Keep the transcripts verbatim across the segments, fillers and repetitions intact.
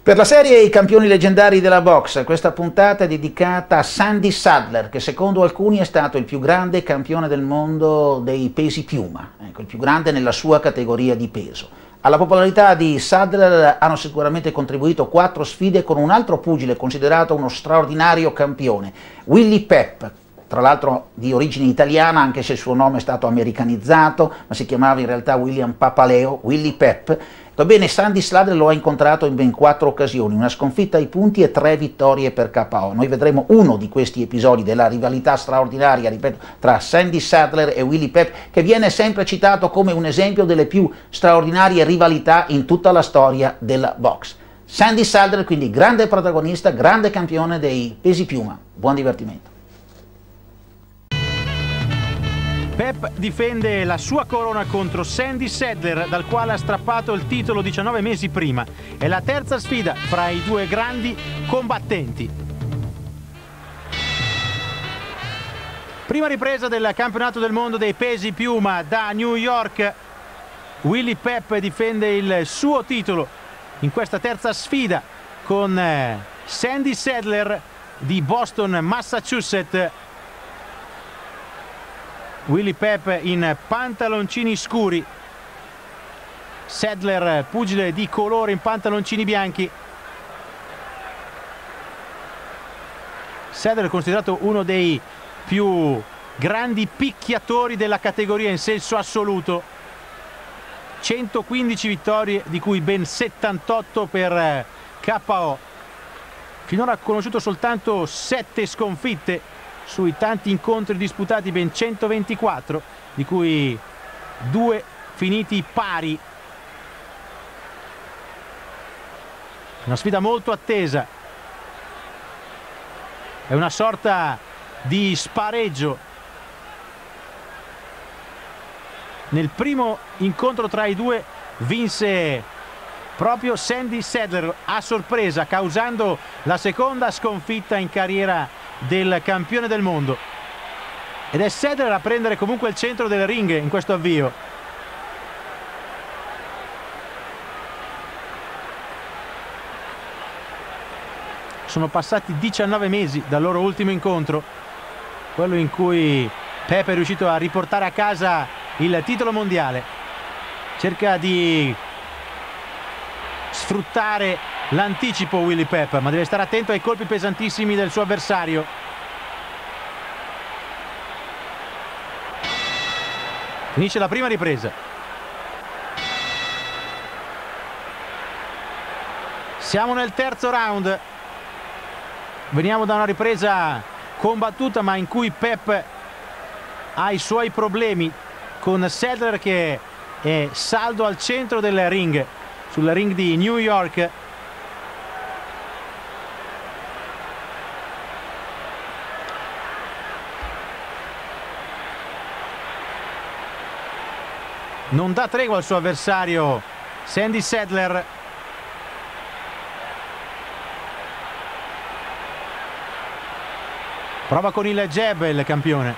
Per la serie I campioni leggendari della box, questa puntata è dedicata a Sandy Saddler, che secondo alcuni è stato il più grande campione del mondo dei pesi piuma, ecco, il più grande nella sua categoria di peso. Alla popolarità di Saddler hanno sicuramente contribuito quattro sfide con un altro pugile considerato uno straordinario campione, Willie Pep, tra l'altro di origine italiana, anche se il suo nome è stato americanizzato, ma si chiamava in realtà William Papaleo, Willie Pep. Ebbene, Sandy Saddler lo ha incontrato in ben quattro occasioni, una sconfitta ai punti e tre vittorie per K O. Noi vedremo uno di questi episodi della rivalità straordinaria, ripeto, tra Sandy Saddler e Willie Pep, che viene sempre citato come un esempio delle più straordinarie rivalità in tutta la storia della box. Sandy Saddler, quindi grande protagonista, grande campione dei pesi piuma. Buon divertimento. Pep difende la sua corona contro Sandy Saddler, dal quale ha strappato il titolo diciannove mesi prima. È la terza sfida fra i due grandi combattenti. Prima ripresa del campionato del mondo dei pesi piuma da New York. Willie Pep difende il suo titolo in questa terza sfida con Sandy Saddler di Boston, Massachusetts. Willie Pep in pantaloncini scuri, Saddler pugile di colore in pantaloncini bianchi. Saddler è considerato uno dei più grandi picchiatori della categoria in senso assoluto, centoquindici vittorie di cui ben settantotto per K O. Finora ha conosciuto soltanto sette sconfitte sui tanti incontri disputati, ben centoventiquattro, di cui due finiti pari. Una sfida molto attesa, è una sorta di spareggio. Nel primo incontro tra i due vinse proprio Sandy Saddler a sorpresa, causando la seconda sconfitta in carriera del campione del mondo, ed è Saddler a prendere comunque il centro del ring in questo avvio. Sono passati diciannove mesi dal loro ultimo incontro, quello in cui Pep è riuscito a riportare a casa il titolo mondiale. Cerca di sfruttare l'anticipo Willie Pep, ma deve stare attento ai colpi pesantissimi del suo avversario. Finisce la prima ripresa. Siamo nel terzo round. Veniamo da una ripresa combattuta, ma in cui Pep ha i suoi problemi con Saddler, che è saldo al centro del ring, sul ring di New York. Non dà tregua al suo avversario Sandy Saddler. Prova con il jab il campione.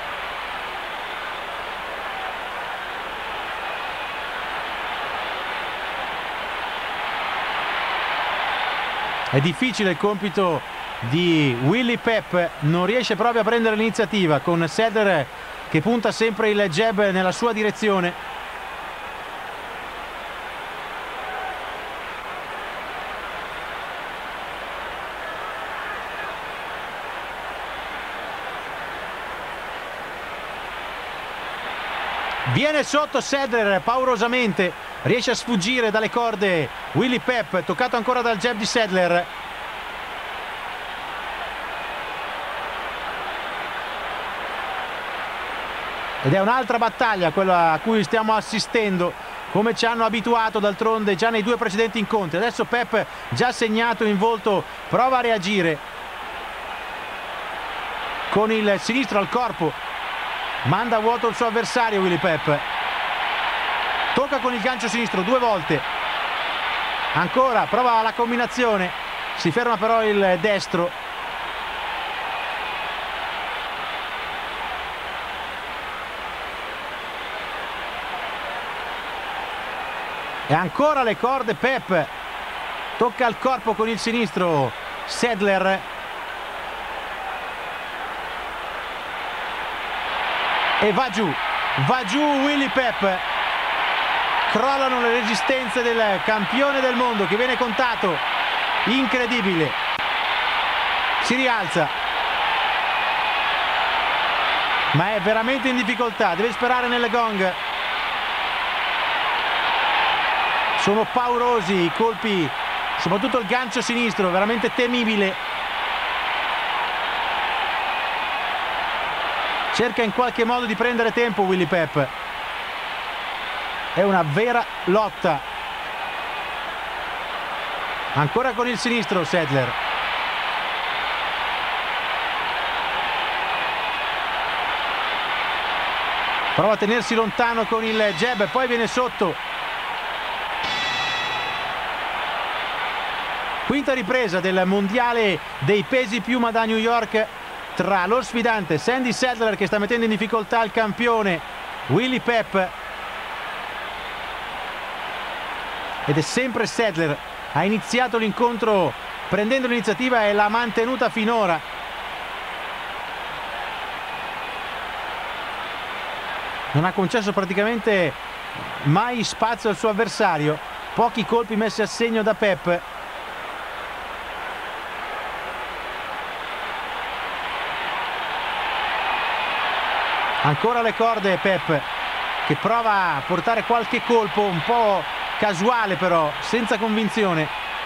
È difficile il compito di Willie Pep, non riesce proprio a prendere l'iniziativa, con Saddler che punta sempre il jab nella sua direzione. Viene sotto Saddler paurosamente, riesce a sfuggire dalle corde Willie Pep, toccato ancora dal jab di Saddler. Ed è un'altra battaglia quella a cui stiamo assistendo, come ci hanno abituato d'altronde già nei due precedenti incontri. Adesso Pep, già segnato in volto, prova a reagire con il sinistro al corpo. Manda a vuoto il suo avversario Willie Pep. Tocca con il gancio sinistro due volte. Ancora, prova la combinazione. Si ferma però il destro. E ancora le corde Pep. tocca al corpo con il sinistro Sadler, e va giù, va giù Willy Pep. Crollano le resistenze del campione del mondo che viene contato, incredibile. Si rialza, ma è veramente in difficoltà, deve sperare nelle gong. Sono paurosi i colpi, soprattutto il gancio sinistro, veramente temibile. Cerca in qualche modo di prendere tempo Willy Pep. È una vera lotta. Ancora con il sinistro Sadler. Prova a tenersi lontano con il jab, poi viene sotto. Quinta ripresa del mondiale dei pesi piuma da New York tra lo sfidante Sandy Sadler, che sta mettendo in difficoltà il campione Willy Pep, ed è sempre Sadler. Ha iniziato l'incontro prendendo l'iniziativa e l'ha mantenuta finora. Non ha concesso praticamente mai spazio al suo avversario. Pochi colpi messi a segno da Pep. Ancora le corde Pep, che prova a portare qualche colpo un po' casuale, però senza convinzione.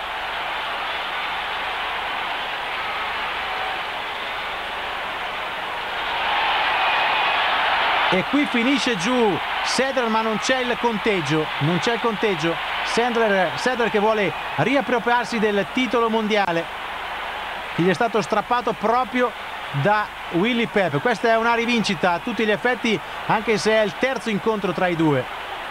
E qui finisce giù Sadler, ma non c'è il conteggio, non c'è il conteggio. Sadler, Sadler che vuole riappropriarsi del titolo mondiale che gli è stato strappato proprio da Willy Pep. Questa è una rivincita a tutti gli effetti, anche se è il terzo incontro tra i due.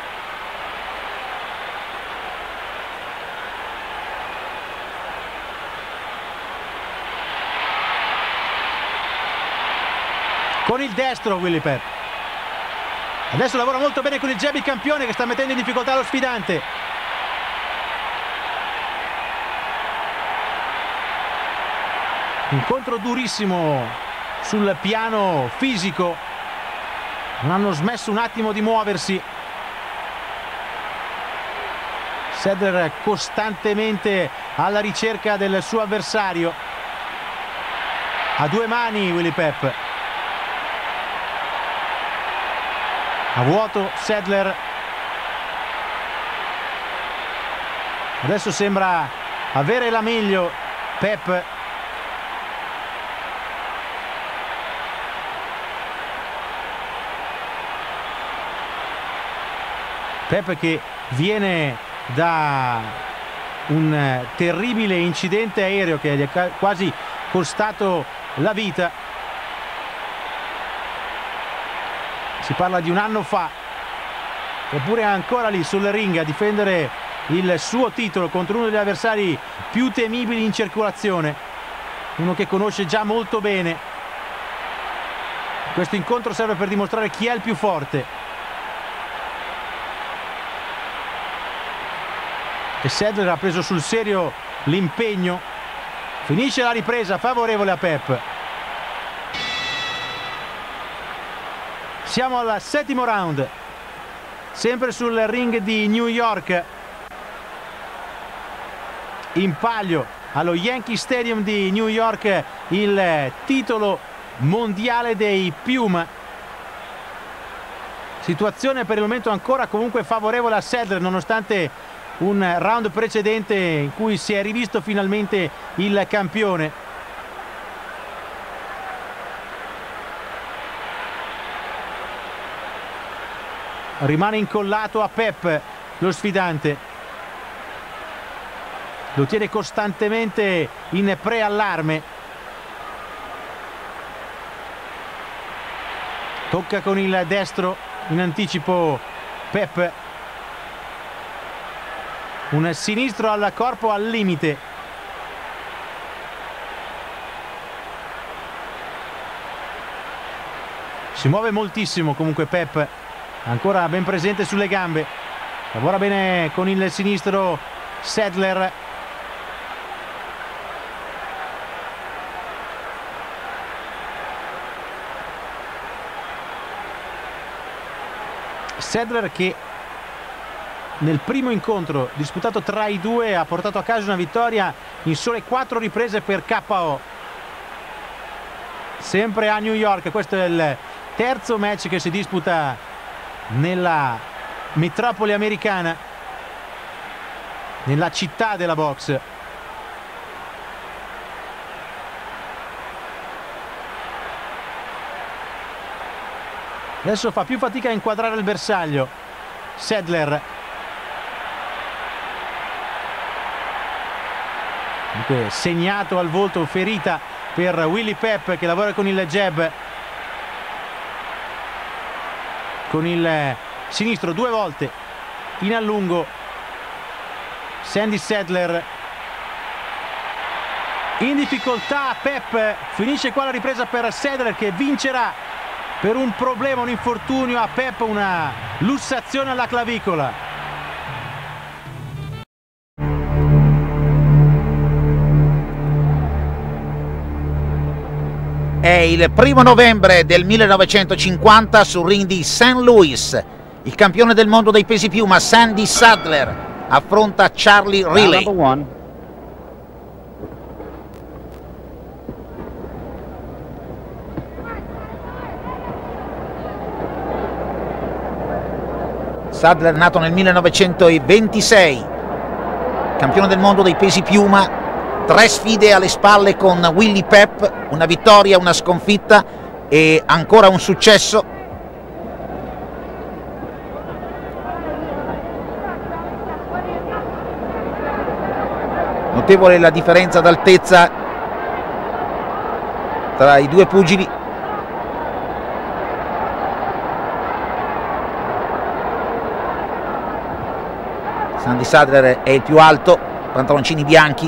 Con il destro Willy Pep. Adesso lavora molto bene con il jab il campione, che sta mettendo in difficoltà lo sfidante. Incontro durissimo sul piano fisico. Non hanno smesso un attimo di muoversi. Sadler costantemente alla ricerca del suo avversario. A due mani Willy Pep. A vuoto Sadler. Adesso sembra avere la meglio Pep. Pep che viene da un terribile incidente aereo che gli è quasi costato la vita. Si parla di un anno fa, eppure è ancora lì sul ring a difendere il suo titolo contro uno degli avversari più temibili in circolazione, uno che conosce già molto bene. Questo incontro serve per dimostrare chi è il più forte. E Sadler ha preso sul serio l'impegno. Finisce la ripresa favorevole a Pep. Siamo al settimo round, sempre sul ring di New York, in palio allo Yankee Stadium di New York il titolo mondiale dei Piuma. Situazione per il momento ancora comunque favorevole a Sadler, nonostante un round precedente in cui si è rivisto finalmente il campione. Rimane incollato a Pep lo sfidante, lo tiene costantemente in preallarme. Tocca con il destro in anticipo Pep. Un sinistro al corpo al limite. Si muove moltissimo comunque Pep, ancora ben presente sulle gambe. Lavora bene con il sinistro Sadler. Sadler, che nel primo incontro disputato tra i due ha portato a casa una vittoria in sole quattro riprese per K O, sempre a New York. Questo è il terzo match che si disputa nella metropoli americana, nella città della box. Adesso fa più fatica a inquadrare il bersaglio Sadler. Dunque, segnato al volto, ferita per Willie Pep, che lavora con il jab, con il sinistro due volte in allungo. Sandy Sadler in difficoltà. Pep finisce qua la ripresa per Sadler, che vincerà per un problema, un infortunio a Pep, una lussazione alla clavicola. È il primo novembre del millenovecentocinquanta sul ring di Saint Louis. Il campione del mondo dei pesi piuma Sandy Sadler affronta Charlie Riley. Sadler, nato nel millenovecentoventisei, campione del mondo dei pesi piuma, tre sfide alle spalle con Willie Pep, una vittoria, una sconfitta e ancora un successo. Notevole la differenza d'altezza tra i due pugili. Sandy Sadler è il più alto, pantaloncini bianchi.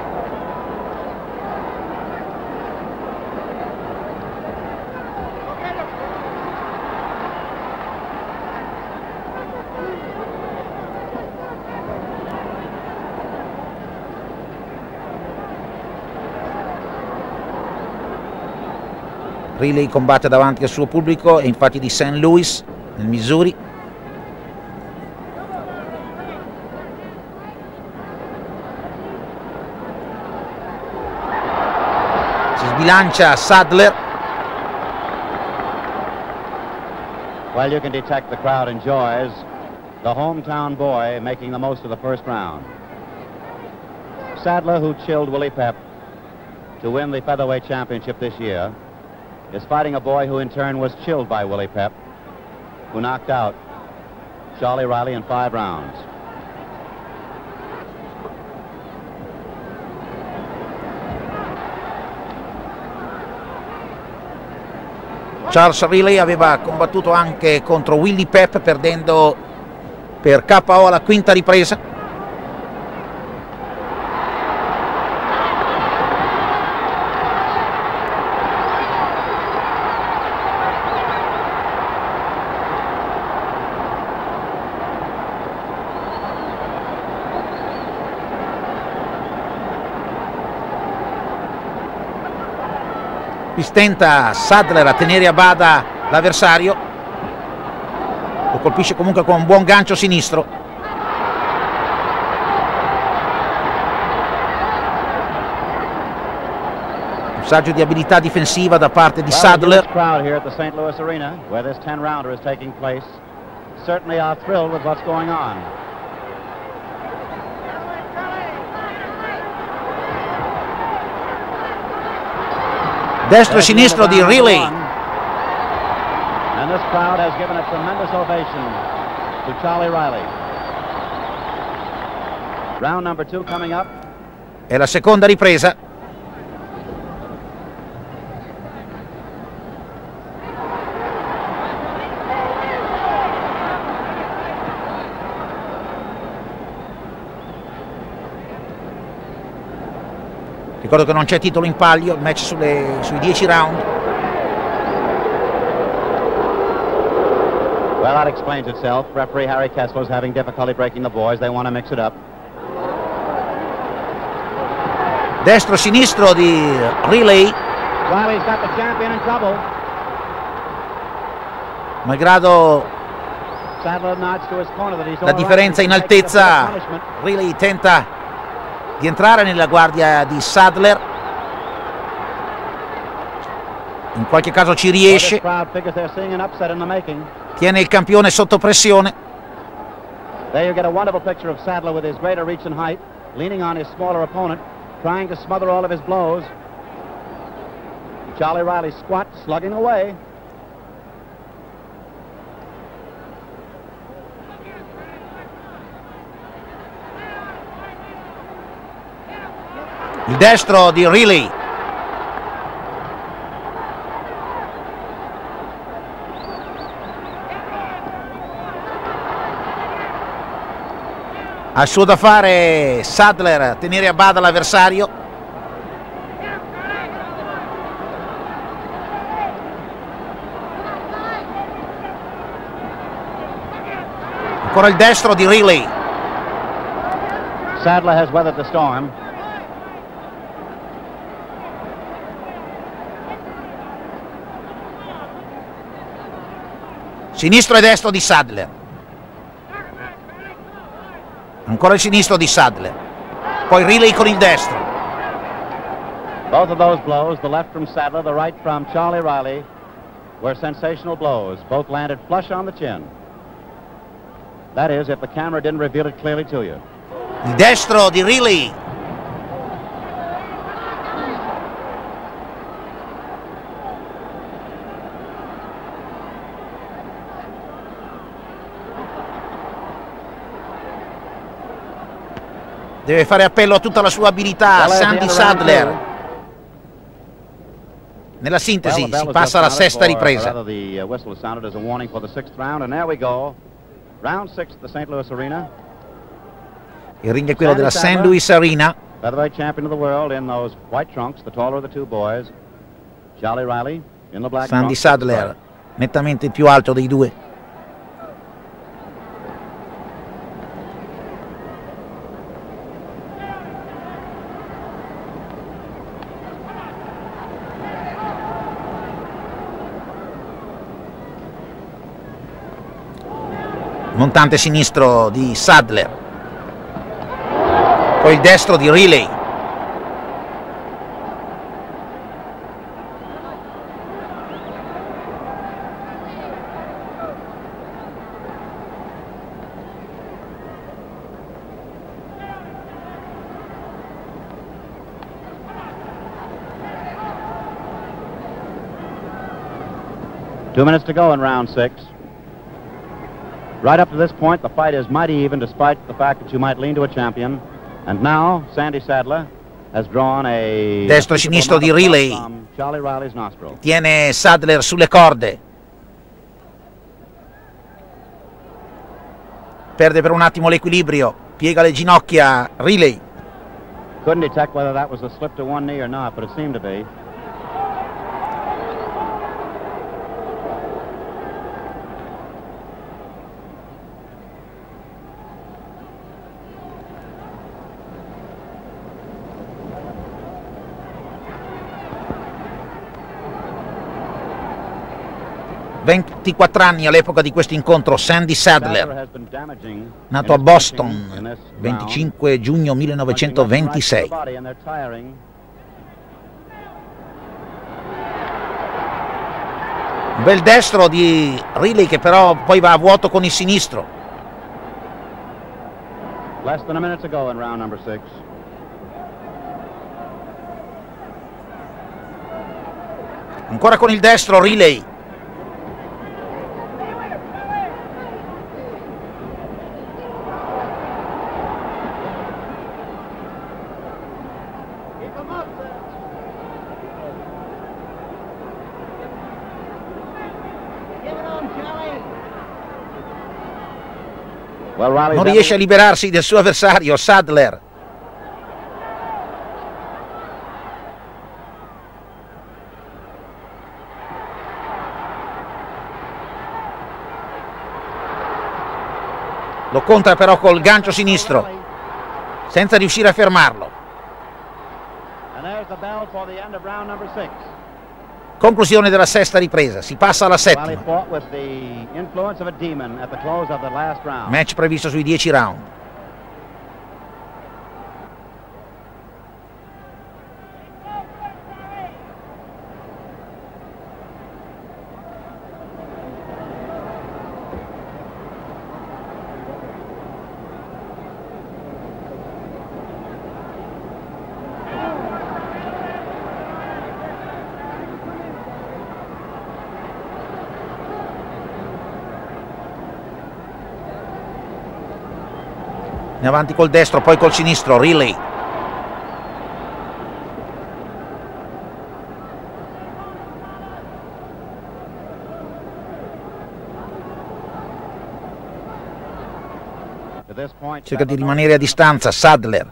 Riley combatte davanti al suo pubblico, è infatti di Saint Louis, nel Missouri. Bilancia Sadler. Well, you can detect the crowd enjoys the hometown boy making the most of the first round. Sadler, who chilled Willie Pep to win the featherweight championship this year, is fighting a boy who in turn was chilled by Willie Pep, who knocked out Charlie Riley in five rounds. Charles Riley aveva combattuto anche contro Willie Pep, perdendo per K O alla quinta ripresa. Stenta Sadler a tenere a bada l'avversario, lo colpisce comunque con un buon gancio sinistro. Un saggio di abilità difensiva da parte di Sadler. Destro e sinistro di Riley. And this crowd has given a tremendous ovation to Charlie Riley. Round number two coming up. È la seconda ripresa. Ricordo che non c'è titolo in palio, il match sulle, sui dieci round. Well, that explains itself. Referee Harry Kessler is having difficulty breaking the boys. They want to mix it up. Destro-sinistro di Riley. Riley's got the champion in trouble. Malgrado La differenza in altezza, Riley tenta di entrare nella guardia di Sadler, in qualche caso ci riesce, tiene il campione sotto pressione. There you get a wonderful picture of Sadler with his greater reach and height, leaning on his smaller opponent, trying to smother all of his blows. Charlie Riley squat, slugging away. Il destro di Riley. Ha il suo da fare Sadler, tenere a bada l'avversario. Ancora il destro di Riley. Sadler has weathered the storm. Sinistro e destro di Sadler. Ancora il sinistro di Sadler. Poi Riley con il destro. Both of those blows, the left from Sadler, the right from Charlie Riley, were sensational blows. Both landed flush on the chin. That is, if the camera didn't reveal it clearly to you. Il destro di Riley. Deve fare appello a tutta la sua abilità, Sandy Sadler. Nella sintesi si passa alla sesta ripresa. Il ring è quello della Saint Louis Arena. Sandy Sadler, nettamente più alto dei due. Montante sinistro di Sadler, poi il destro di Riley. Two minutes to go in round six. Right up to this point, the fight is mighty even, despite the fact that you might lean to a champion. And now, Sandy Sadler has drawn a... Destro e sinistro di Riley. Charlie Riley's nostril. Tiene Sadler sulle corde. Perde per un attimo l'equilibrio. Piega le ginocchia Riley. Couldn't detect whether that was a slip to one knee or not, but it seemed to be. ventiquattro anni all'epoca di questo incontro, Sandy Sadler, nato a Boston, venticinque giugno millenovecentoventisei. Un bel destro di Riley che però poi va a vuoto con il sinistro. Less than a minute to go in round number six. Ancora con il destro Riley. Non riesce a liberarsi del suo avversario, Sadler. Lo contra però col gancio sinistro, senza riuscire a fermarlo. Conclusione della sesta ripresa, si passa alla settima. Riley fought with the influence of a demon at the close of the last round. Match previsto sui dieci round. In avanti col destro, poi col sinistro, Riley. Cerca di rimanere a distanza, Sadler.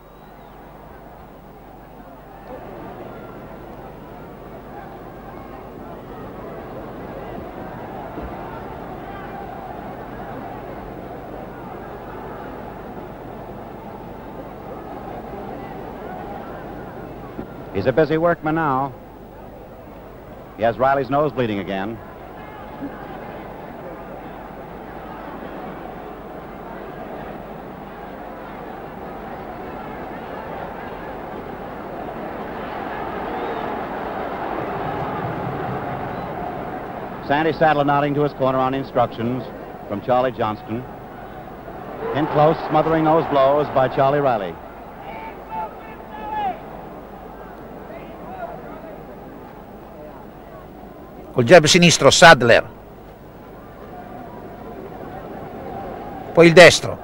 He's a busy workman now. He has Riley's nose bleeding again. Sandy Sadler nodding to his corner on instructions from Charlie Johnston. In close, smothering those blows by Charlie Riley. Col jab sinistro, Sadler. Poi il destro.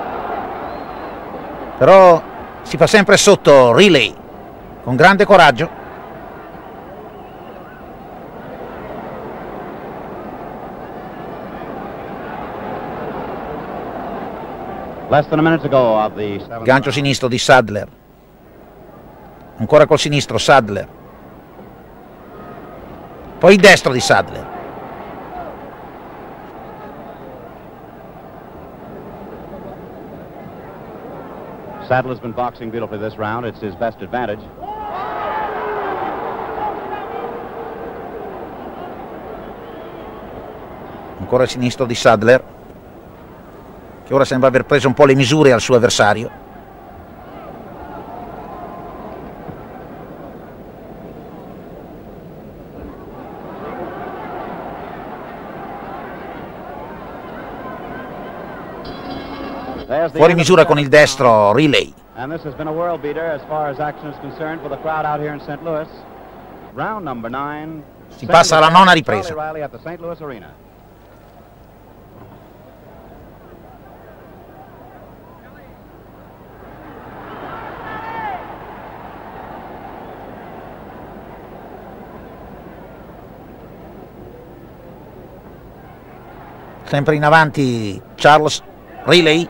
Però si fa sempre sotto Riley, con grande coraggio. Less than a minute to go of the seventh. Gancio sinistro di Sadler. Ancora col sinistro, Sadler. Poi il destro di Sadler. Sadler's been boxing beautifully this round. It's his best advantage. Ancora il sinistro di Sadler, che ora sembra aver preso un po' le misure al suo avversario. Fuori misura con il destro Riley. And this has been a world beater as far as action is concerned for the crowd out here in Saint Louis. Round number nine. Si passa alla nona ripresa. Charlie Riley at the Saint Louis Arena. Sempre in avanti Charles Riley.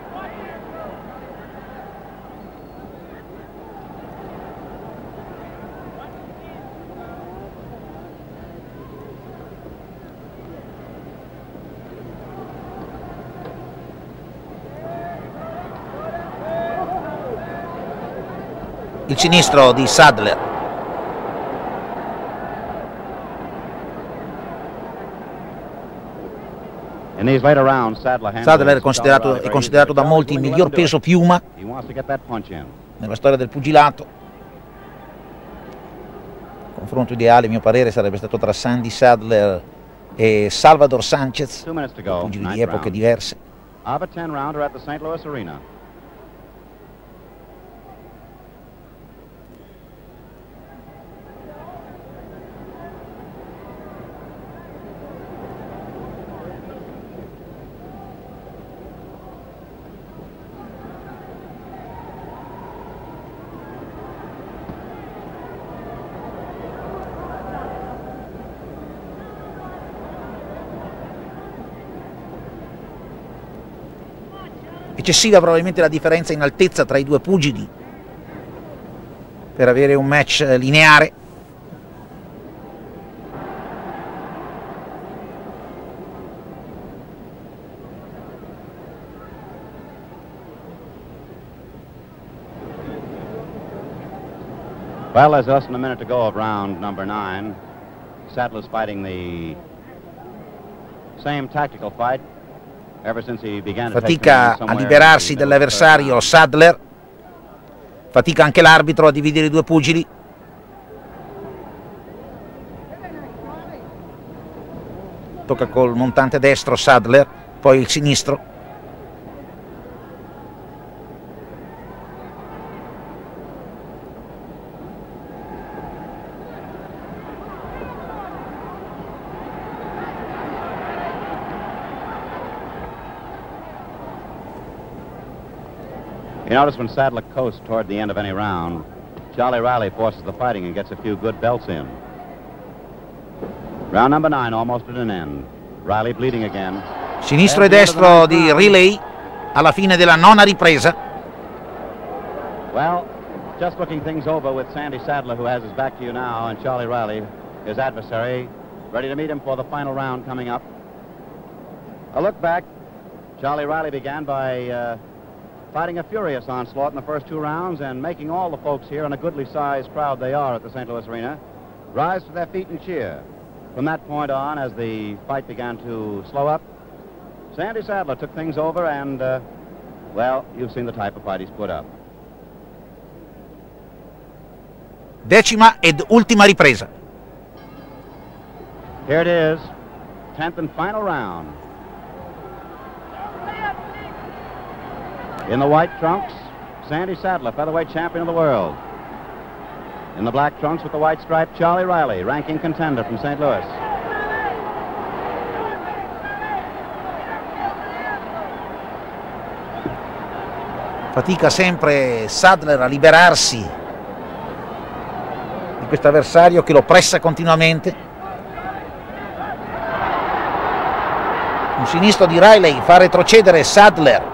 Il sinistro di Sadler. Sadler è considerato, è considerato da molti il miglior peso piuma nella storia del pugilato. Il confronto ideale, a mio parere, sarebbe stato tra Sandy Sadler e Salvador Sanchez, pugili di epoche diverse. Eccessiva probabilmente la differenza in altezza tra i due pugili per avere un match lineare. Well, there's less than a minute to go of round number nine. Sadler's fighting the same tactical fight ever since he began to take Fatica things a somewhere liberarsi in the middle of the third dell'avversario round. Sadler, fatica anche l'arbitro a dividere i due pugili. Tocca col montante destro Sadler, poi il sinistro. You notice when Sadler coasts toward the end of any round, Charlie Riley forces the fighting and gets a few good belts in. Round number nine almost at an end. Riley bleeding again. Sinistro e destro di Riley alla fine della nona ripresa. Well, just looking things over with Sandy Sadler, who has his back to you now, and Charlie Riley, his adversary, ready to meet him for the final round coming up. A look back. Charlie Riley began by uh, fighting a furious onslaught in the first two rounds and making all the folks here, and a goodly sized crowd they are at the Saint Louis Arena, rise to their feet and cheer. From that point on, as the fight began to slow up, Sandy Sadler took things over and, uh, well, you've seen the type of fight he's put up. Decima ed ultima ripresa. Here it is, tenth and final round. In the white trunks, Sandy Sadler, featherweight champion of the world. In the black trunks with the white stripe, Charlie Riley, ranking contender from Saint Louis. Fatica sempre Sadler a liberarsi di questo avversario che lo pressa continuamente. Un sinistro di Riley fa retrocedere Sadler.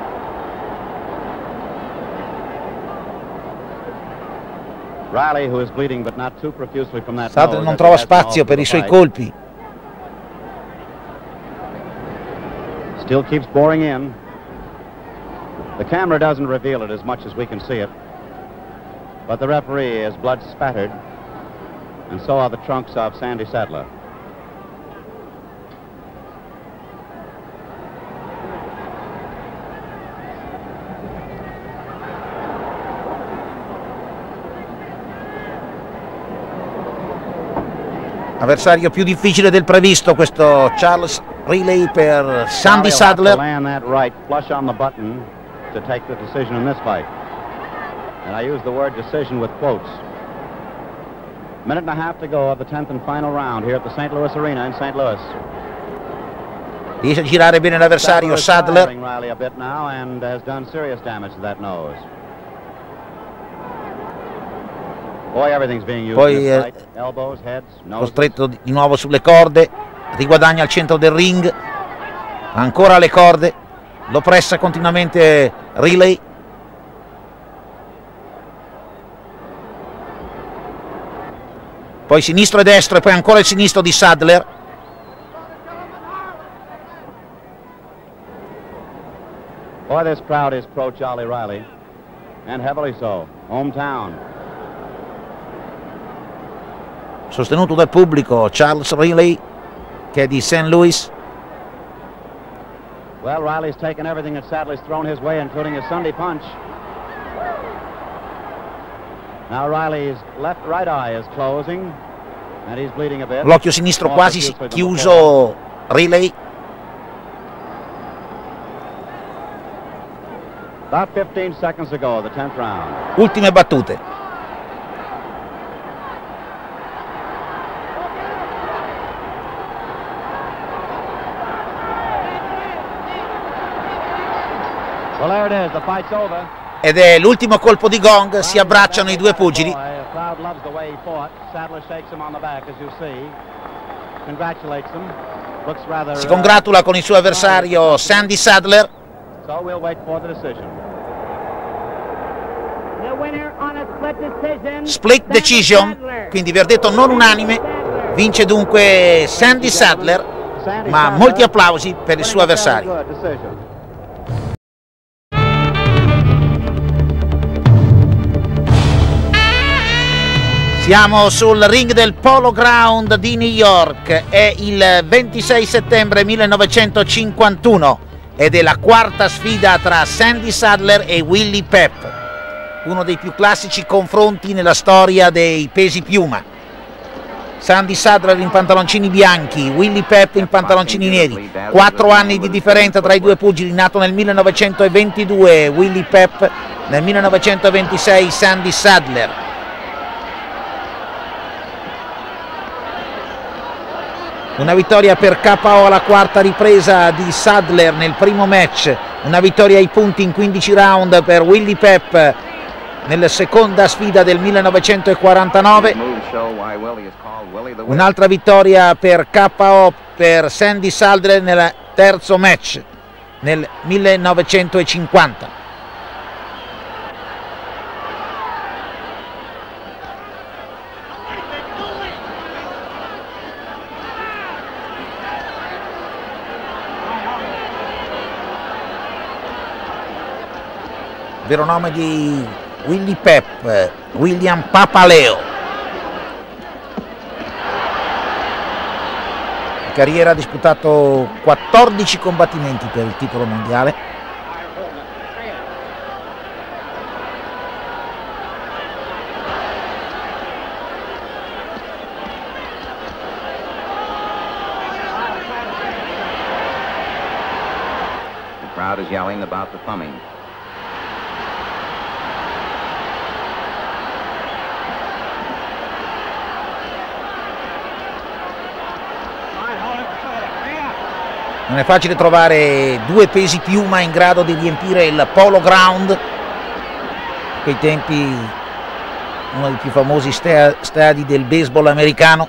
Riley, who is bleeding but not too profusely from that Sadler nose, non as trova he has been spazio all per i through suoi the colpi. fight. Still keeps boring in. The camera doesn't reveal it as much as we can see it, but the referee is blood spattered, and so are the trunks of Sandy Sadler. Avversario più difficile del previsto questo Charles Riley per Sandy Sadler. Land that right flush on the button to take the decision in this fight. And I use the word decision with quotes. Minute and a half to go of the tenth and final round here at the Saint Louis Arena in Saint Louis. Riesce a girare bene l'avversario Sadler. Riley a bit now and has done serious damage to that nose. Boy, everything's being used Poi in this eh, fight. Elbows, heads, noses. costretto di nuovo sulle corde, riguadagna al centro del ring, ancora alle corde, lo pressa continuamente Riley. Poi sinistro e destro e poi ancora il sinistro di Sadler. Boy, this crowd is pro Charlie Riley, and heavily so. Hometown. Sostenuto dal pubblico Charles Riley, che è di Saint Louis. Well, Riley's taken everything that Sadler's thrown his way, including his Sunday punch. Now Riley's left right eye is closing, and he's bleeding a bit. L'occhio sinistro quasi chiuso Riley. About fifteen seconds to go, the tenth round. Ultime battute. Well, there it is. The fight's over. Ed è l'ultimo colpo di gong, si abbracciano i due pugili. The crowd loves the way he fought. Sadler shakes him on the back, as you see. Congratulates him. Looks rather, Si congratula con il suo avversario Sandy Sadler. So we'll wait for the decision. The winner on a split decision. Split decision, quindi verdetto non unanime. Vince dunque Sandy Sadler, ma molti applausi per il suo avversario. Siamo sul ring del Polo Ground di New York, è il ventisei settembre millenovecentocinquantuno ed è la quarta sfida tra Sandy Sadler e Willie Pep, uno dei più classici confronti nella storia dei pesi piuma. Sandy Sadler in pantaloncini bianchi, Willie Pep in pantaloncini neri, quattro anni di differenza tra i due pugili, nato nel millenovecentoventidue Willie Pep, nel millenovecentoventisei Sandy Sadler. Una vittoria per K O alla quarta ripresa di Sadler nel primo match, una vittoria ai punti in quindici round per Willie Pep nella seconda sfida del millenovecentoquarantanove, un'altra vittoria per K O per Sandy Sadler nel terzo match nel millenovecentocinquanta. Vero nome di Willie Pep, William Papaleo. In carriera ha disputato quattordici combattimenti per il titolo mondiale. The crowd is yelling about the thumbing. Non è facile trovare due pesi piuma in grado di riempire il Polo Ground, a quei tempi uno dei più famosi stadi del baseball americano.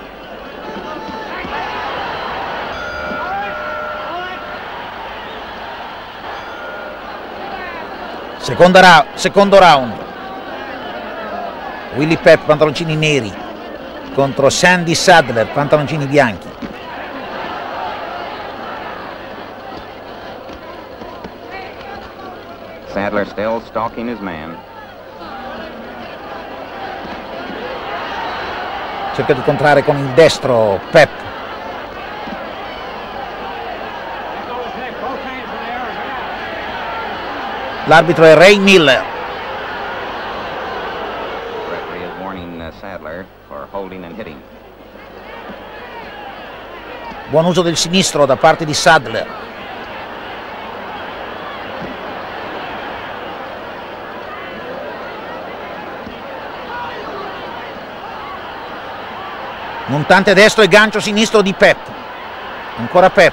Seconda ra secondo round, Willie Pep pantaloncini neri contro Sandy Sadler pantaloncini bianchi. Sadler still stalking his man. Cerca di contrarre con il destro Pep. L'arbitro è Ray Miller. Referee is warning Sadler for holding and hitting. Buon uso del sinistro da parte di Sadler. Montante destro e gancio sinistro di Pep. Ancora Pep.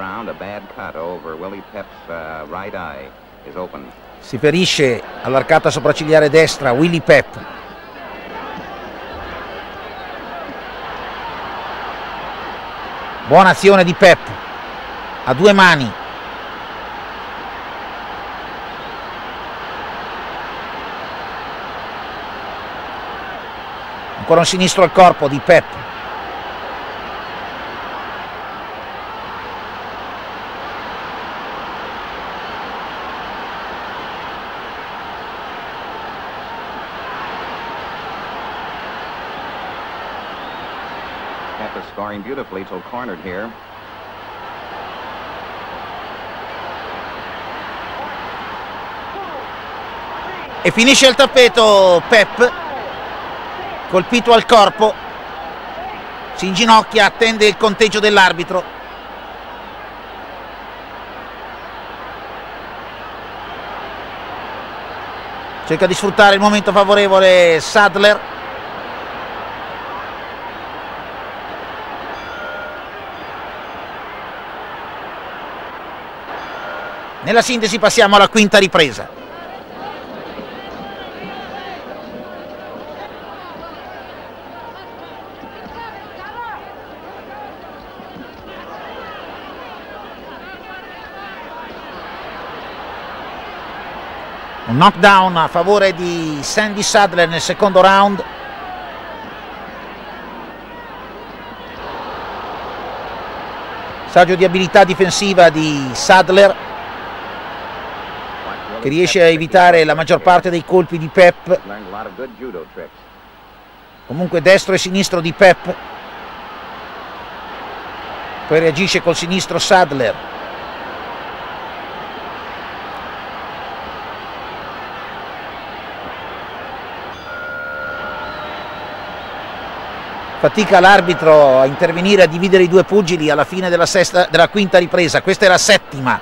Si ferisce all'arcata sopraccigliare destra Willie Pep. Buona azione di Pep. A due mani. Ancora un sinistro al corpo di Pep. Scoring beautifully till cornered here. E finisce il tappeto Pep, colpito al corpo, si inginocchia, attende il conteggio dell'arbitro. Cerca di sfruttare il momento favorevole Sadler. Nella sintesi passiamo alla quinta ripresa. Un knockdown a favore di Sandy Sadler nel secondo round. Saggio di abilità difensiva di Sadler, che riesce a evitare la maggior parte dei colpi di Pep. Comunque destro e sinistro di Pep. Poi reagisce col sinistro Sadler. Fatica l'arbitro a intervenire, a dividere i due pugili alla fine della, sesta, della quinta ripresa. Questa è la settima.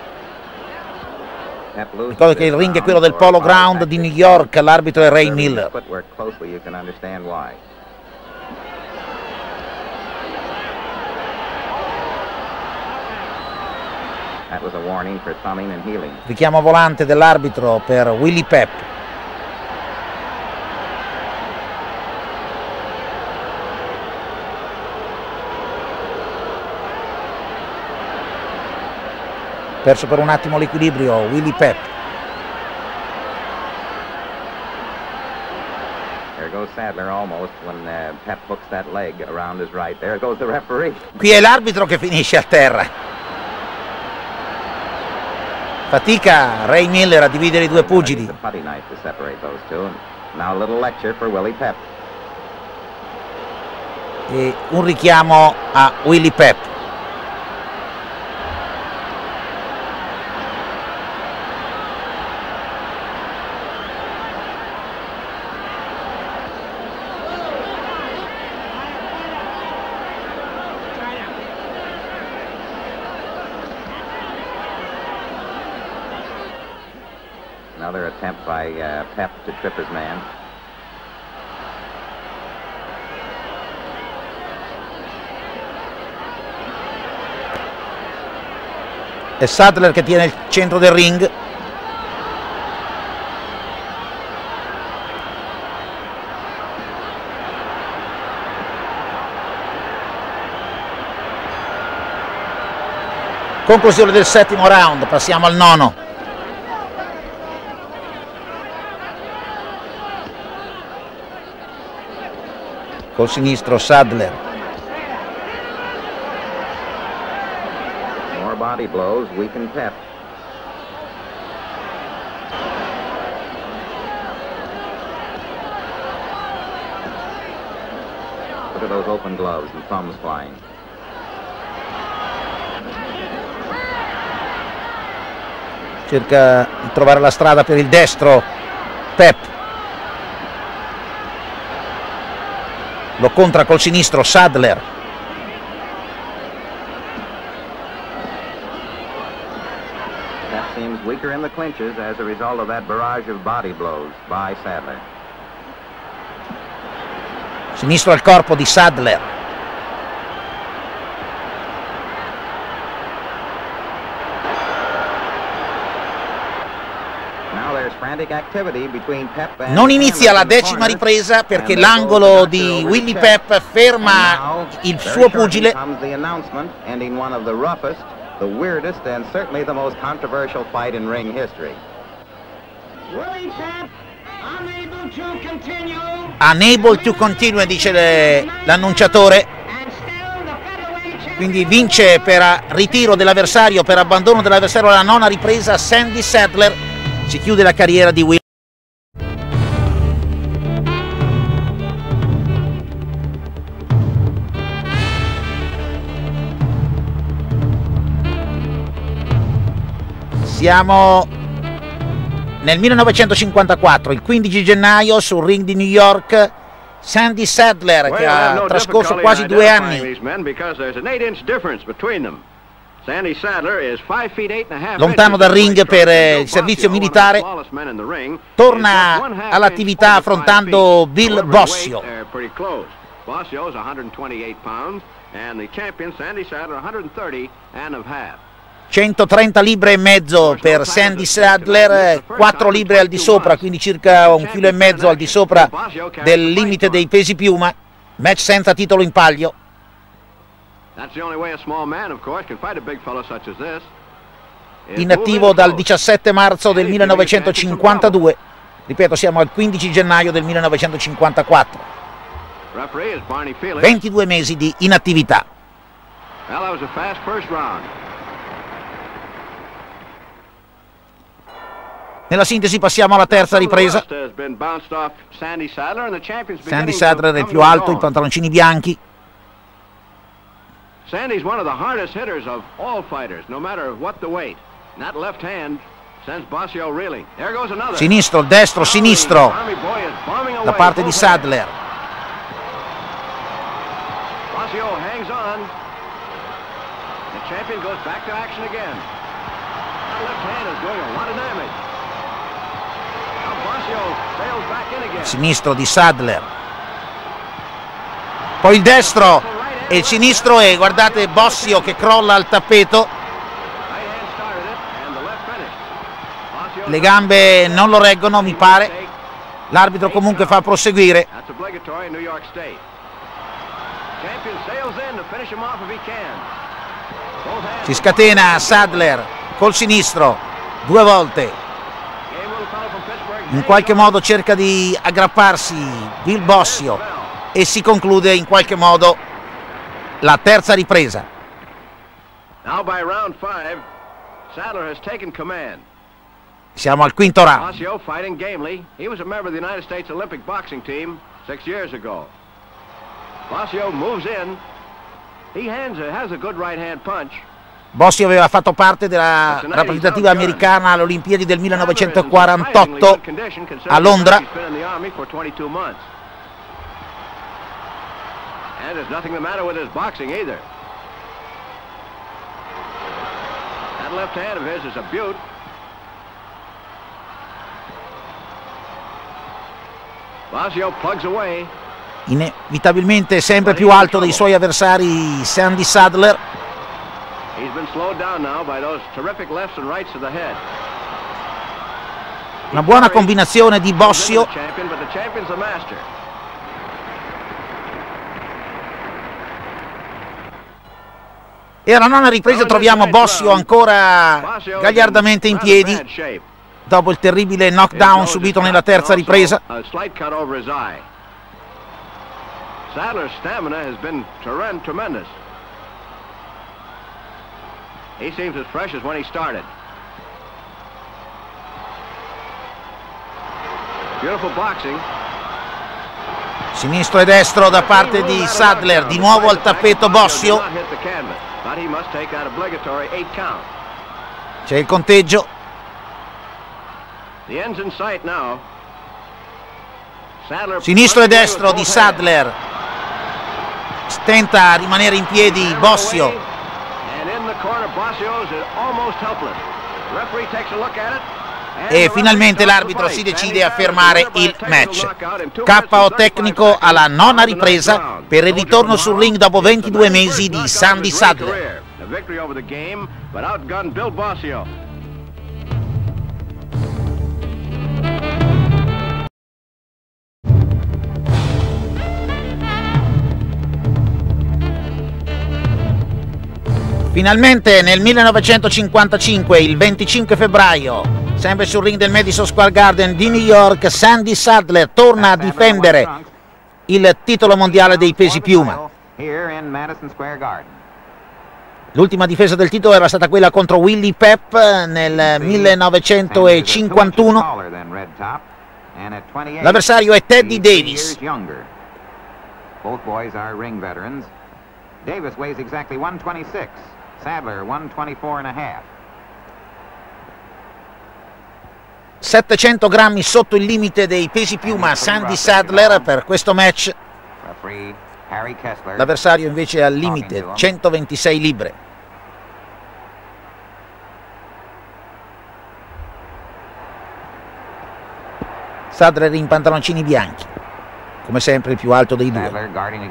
Ricordo che il ring è quello del Polo Ground di New York, l'arbitro è Ray Miller. Richiamo volante dell'arbitro per Willie Pep. Perso per un attimo l'equilibrio Willie Pep. There goes Sadler almost when uh, Pep hooks that leg around his right. There goes the referee. Qui è l'arbitro che finisce a terra. Fatica Ray Miller a dividere i due pugili. Now a little lecture for Willie Pep. E un richiamo a Willie Pep. Another attempt by uh, Pep to trip his man. È Sadler che tiene il centro del ring. Conclusione del settimo round, passiamo al nono. Col sinistro Sadler. More body blows, weaken Pep. Look at those open gloves and thumbs flying. Cerca di trovare la strada per il destro Pep. Lo contra col sinistro Sadler. That seems weaker in the clinches as a result of that barrage of body blows by Sadler. Sinistro al corpo di Sadler. Non inizia la decima ripresa perché l'angolo di Willie Pep ferma il suo pugile. Unable to continue, dice l'annunciatore. Quindi vince per ritiro dell'avversario, per abbandono dell'avversario alla nona ripresa Sandy Sadler. Si chiude la carriera di Willie. Siamo nel millenovecentocinquantaquattro, il quindici gennaio, sul ring di New York. Sandy Sadler, che ha trascorso quasi due anni lontano dal ring per il servizio militare, torna all'attività affrontando Bill Bossio. centotrenta libbre e mezzo per Sandy Sadler, quattro libbre al di sopra, quindi circa un chilo e mezzo al di sopra del limite dei pesi piuma. Match senza titolo in palio. Inattivo dal diciassette marzo del millenovecentocinquantadue, ripeto, siamo al quindici gennaio del millenovecentocinquantaquattro. ventidue mesi di inattività. Nella sintesi passiamo alla terza ripresa. Sandy Sadler è il più alto, i pantaloncini bianchi. Sandy's one of the hardest hitters of all fighters, no matter what the weight. And that left hand sends Bossio reeling. There goes another. Sinistro, destro, sinistro da parte di Sadler. Bossio hangs on. The champion goes back to action again. That left hand is doing a lot of damage. Now Bossio sails back in again. Sinistro di Sadler. Poi il destro e il sinistro e guardate Bossio che crolla al tappeto. Le gambe non lo reggono, mi pare. L'arbitro comunque fa proseguire. Si scatena Sadler col sinistro due volte. In qualche modo cerca di aggrapparsi Bill Bossio e si conclude in qualche modo la terza ripresa. Now by round five, Sadler has taken command. Siamo al quinto round. Bossio fighting gamely. He was a member of the United States Olympic boxing team six years ago. Bossio moves in. He hands a, has a good right hand punch. Bossio aveva fatto parte della rappresentativa americana alle Olimpiadi del millenovecentoquarantotto a Londra. And there's nothing the matter with his boxing either. That left hand of his is a beaut. Bossio plugs away. Inevitabilmente sempre più alto dei suoi avversari Sandy Sadler. He's been slowed down now by those terrific lefts and rights to the head. Una buona combinazione di Bossio. E alla nona ripresa troviamo Bossio ancora gagliardamente in piedi dopo il terribile knockdown subito nella terza ripresa. Sadler's stamina has been tremendous. He seems as fresh as when he started. Beautiful boxing. Sinistro e destro da parte di Sadler, di nuovo al tappeto Bossio. C'è il conteggio. Sinistro e destro di Sadler. Stenta a rimanere in piedi Bossio. E finalmente l'arbitro si decide a fermare il match. K O tecnico alla nona ripresa per il ritorno sul ring dopo ventidue mesi di Sandy Sadler. Finalmente nel millenovecentocinquantacinque, il venticinque febbraio, sempre sul ring del Madison Square Garden di New York, Sandy Sadler torna a difendere il titolo mondiale dei pesi piuma. L'ultima difesa del titolo era stata quella contro Willie Pep nel millenovecentocinquantuno. L'avversario è Teddy Davis. Davis weighs exactly one twenty-six, Sadler one twenty-four and a half. settecento grammi sotto il limite dei pesi piuma Sandy Sadler per questo match. L'avversario invece è al limite, centoventisei libbre. Sadler in pantaloncini bianchi, come sempre il più alto dei due.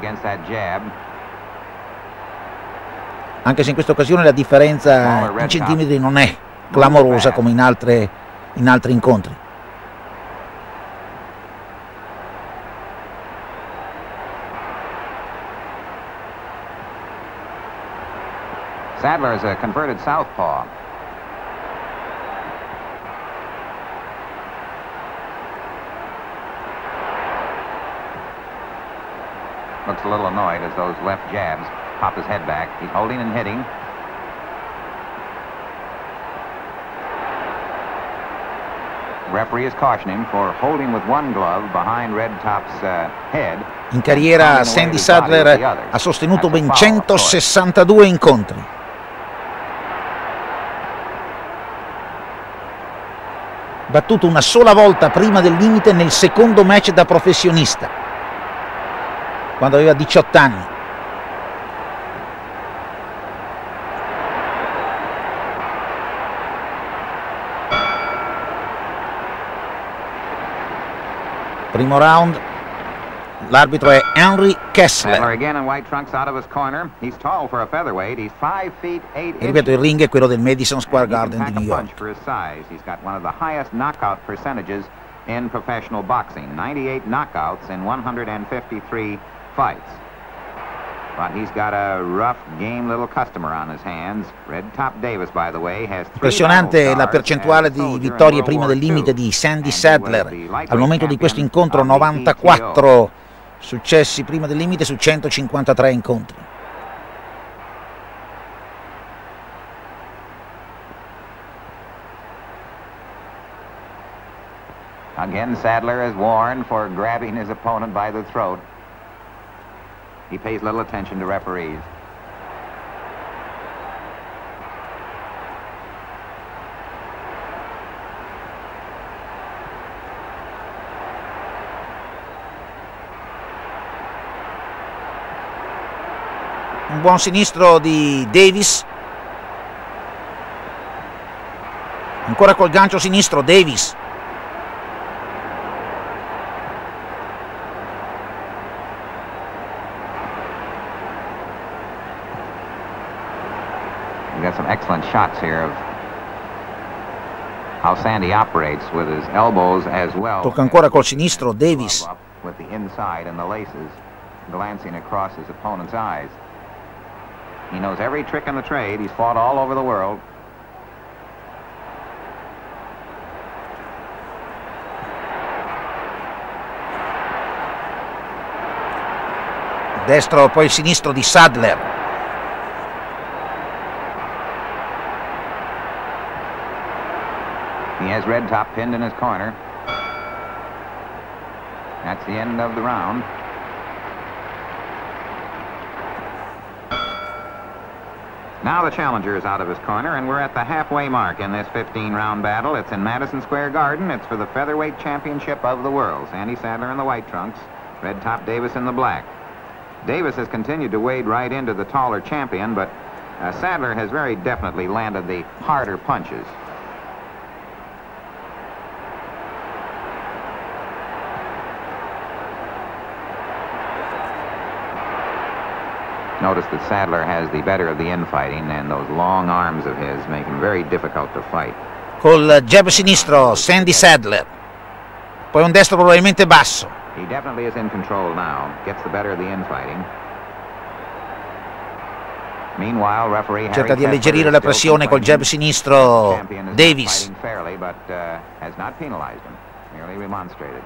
Anche se in questa occasione la differenza in centimetri non è clamorosa come in, altre, in altri incontri. Sadler is a converted southpaw. Looks a little annoyed as those left jabs pop his head back. He's holding and hitting. Referee is cautioning him for holding with one glove behind Red Top's uh, head. In carriera Sandy Sadler ha sostenuto ben centosessantadue incontri. Battuto una sola volta prima del limite nel secondo match da professionista, quando aveva diciotto anni. Primo round, l'arbitro è Henry Kessler. Sadler again in white trunks out of his corner. He's tall for a featherweight. He's five feet eight E ripeto, il ring è quello del Madison Square Garden di New York. York. For his size. He's got one of the highest knockout percentages in professional boxing. ninety-eight knockouts in one hundred fifty-three fights. But he's got a rough game little customer on his hands. Red Top Davis, by the way, has three. Impressionante la percentuale di vittorie prima del limite di Sandy Sadler. Al momento di questo incontro novantaquattro successi prima del limite su centocinquantatré incontri. Again, Sadler is warned for grabbing his opponent by the throat. He pays little attention to referees. Un buon sinistro di Davis. Ancora col gancio sinistro Davis. Got some excellent shots here of how Sandy operates with his elbows as well. Tocca ancora col sinistro Davis. With the inside and the laces glancing across his opponent's eyes. He knows every trick in the trade. He's fought all over the world. Destro, poi il sinistro di Sadler. He has Red Top pinned in his corner. That's the end of the round. Now the challenger is out of his corner, and we're at the halfway mark in this fifteen round battle. It's in Madison Square Garden. It's for the featherweight championship of the world. Sandy Sadler in the white trunks, Red Top Davis in the black. Davis has continued to wade right into the taller champion, but uh, Sadler has very definitely landed the harder punches. Notice that Sadler has the better of the infighting, and those long arms of his make him very difficult to fight. Col jab sinistro Sandy Sadler, poi un destro probabilmente basso. He definitely is in control now. Gets the better of the infighting. Meanwhile, referee cerca di alleggerire la pressione col jab sinistro Davis. Fairly, but uh, has not penalized him. Merely remonstrated.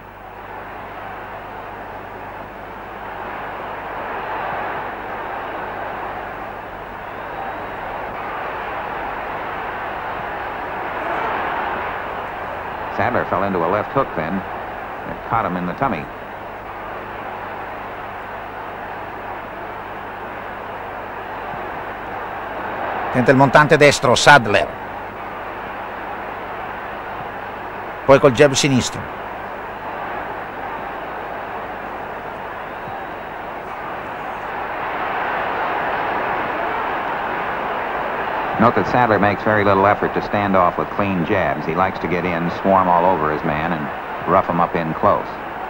Sadler fell into a left hook then. It caught him in the tummy. Tenta il montante destro Sadler. Poi col jab sinistro. Note that Sadler makes very little effort to stand off with clean jabs. He likes to get in, swarm all over his man, and rough him up in close.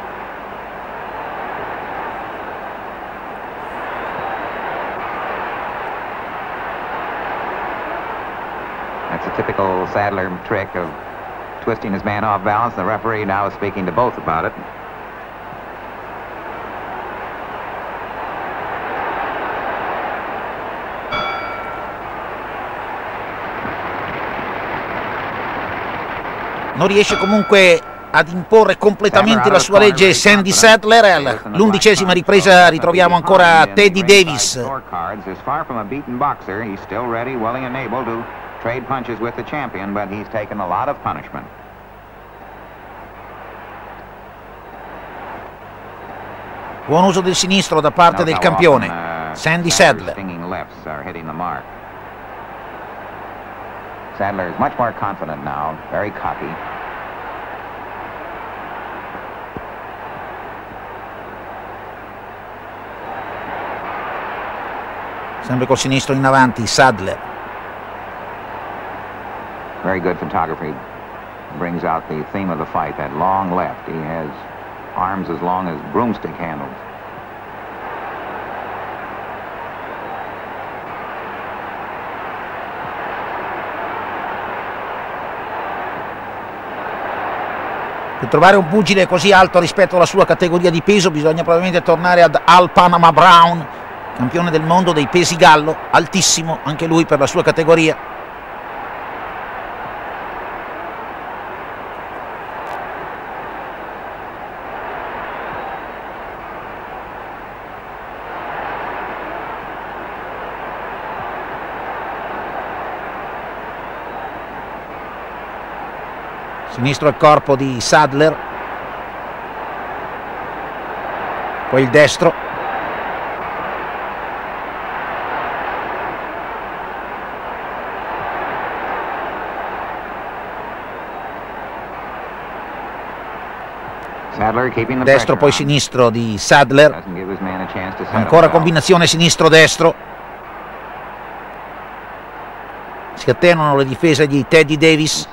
That's a typical Sadler trick of twisting his man off balance. The referee now is speaking to both about it. Non riesce comunque ad imporre completamente la sua legge Sandy Sadler. All'undicesima ripresa ritroviamo ancora Teddy Davis. Buon uso del sinistro da parte del campione, Sandy Sadler. Sadler is much more confident now, very cocky. Sempre col sinistro in avanti, Sadler. Very good photography. Brings out the theme of the fight, that long left. He has arms as long as broomstick handles. Per trovare un pugile così alto rispetto alla sua categoria di peso bisogna probabilmente tornare ad Al Panama Brown, campione del mondo dei pesi gallo, altissimo anche lui per la sua categoria. Sinistro al corpo di Sadler, poi il destro. Destro poi sinistro di Sadler, ancora combinazione sinistro-destro. Si attenuano le difese di Teddy Davis.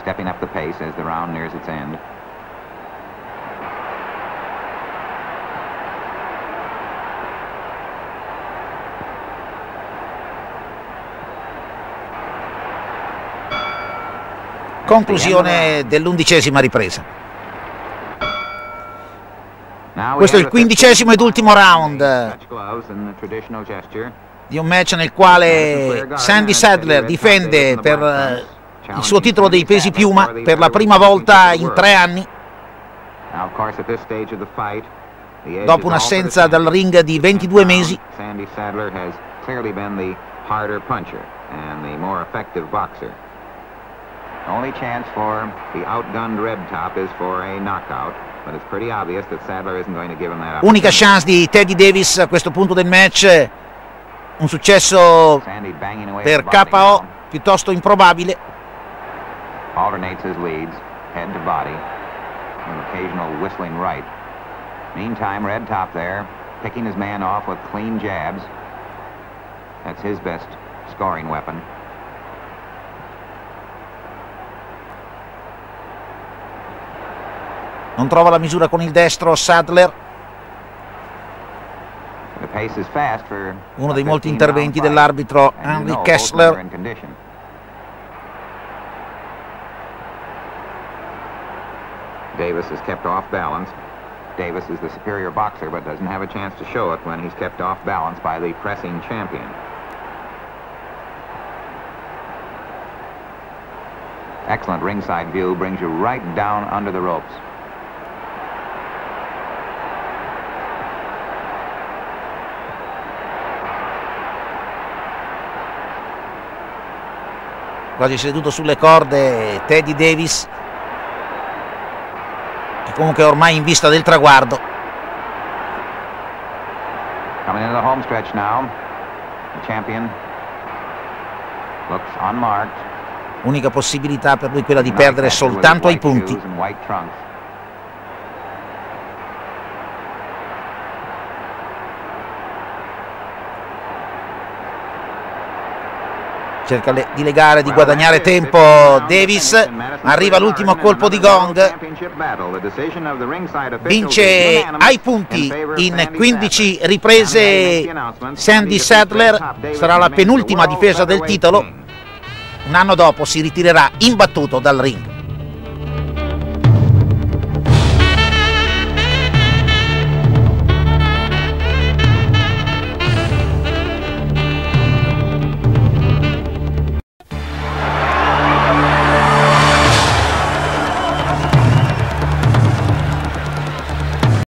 Conclusione dell'undicesima ripresa. Questo è il quindicesimo ed ultimo round di un match nel quale Sandy Sadler difende per il suo titolo dei pesi piuma per la prima volta in tre anni, dopo un'assenza dal ring di ventidue mesi. Sandy Sadler has clearly been the harder puncher and the more effective boxer. Only chance for the outgunned Red Top is for a knockout, but it's pretty obvious that Sadler isn't going to give him that opportunity. Unica chance di Teddy Davis a questo punto del match, un successo per K O piuttosto improbabile. Alternates his leads, head to body, an occasional whistling right. Meantime, Red Top there, picking his man off with clean jabs. That's his best scoring weapon. Non trova la misura con il destro Sadler. Uno dei molti interventi dell'arbitro Henry Kessler. Davis is kept off balance. Davis is the superior boxer, but doesn't have a chance to show it when he's kept off balance by the pressing champion. Excellent ringside view, brings you right down under the ropes. Quasi seduto sulle corde Teddy Davis, che comunque è ormai in vista del traguardo. Coming into the home stretch now. The champion looks unmarked. Unica possibilità per lui quella di perdere soltanto ai punti. Cerca di legare, di guadagnare tempo Davis, arriva l'ultimo colpo di gong, vince ai punti in quindici riprese Sandy Sadler, sarà la penultima difesa del titolo, un anno dopo si ritirerà imbattuto dal ring.